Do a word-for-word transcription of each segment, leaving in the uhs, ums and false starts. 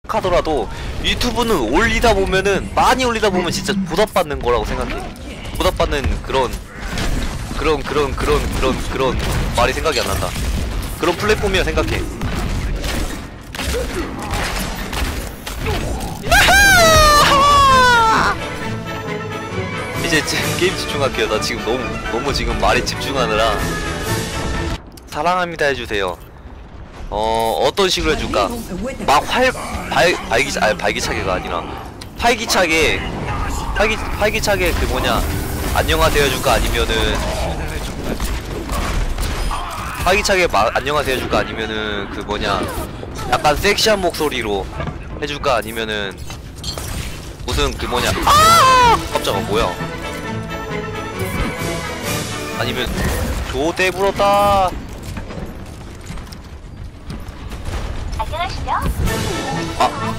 하더라도 유튜브는 올리다 보면은 많이 올리다 보면 진짜 보답받는 거라고 생각해. 보답받는 그런 그런 그런 그런 그런 그런 말이 생각이 안 난다. 그런 플랫폼이라 생각해. 이제 게임 집중할게요. 나 지금 너무 너무 지금 말에 집중하느라. 사랑합니다 해주세요. 어 어떤 식으로 해줄까? 막 활 발 발기 아 발기차게가 아니라 활기차게 활기 활기차게 그 뭐냐 안녕하세요 해줄까? 아니면은 활기차게 막 안녕하세요 해줄까? 아니면은 그 뭐냐 약간 섹시한 목소리로 해줄까? 아니면은 무슨 그 뭐냐 아 깜짝아 뭐야? 아니면 조대 불었다. 안녕하시죠? 아.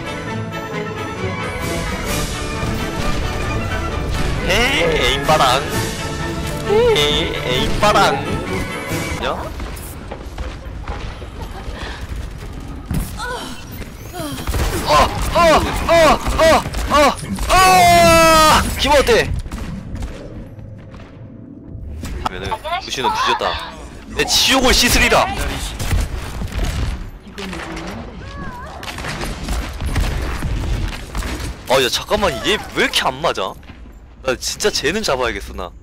헤 에임바랑 헤 에임바랑 야? 어어어어어어어 기분 어때? 하면은 부시는 뒤졌다. 내 지옥을 씻으리라. 아 야 잠깐만 얘 왜 이렇게 안 맞아? 나 진짜 쟤는 잡아야겠어 나.